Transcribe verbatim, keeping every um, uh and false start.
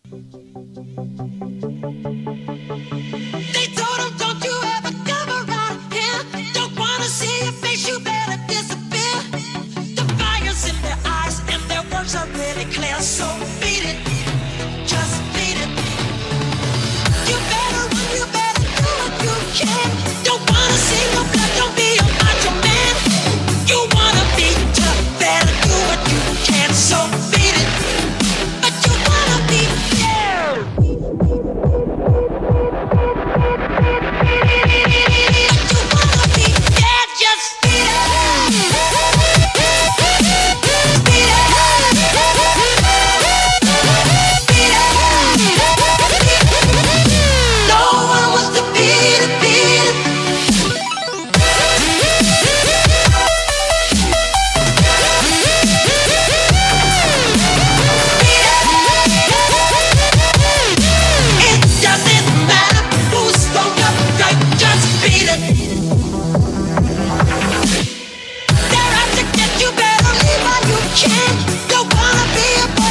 They told him, don't you ever come around here. Don't wanna see your face, you better disappear. The fire's in their eyes and their words are really clear. So beat it, just beat it. You better run, you better do what you can. Don't wanna see no blood, don't be a macho man. You wanna be tough, better do what you can. So beat it, but you wanna be fair. They're out to get you, better leave while you can. Don't wanna be a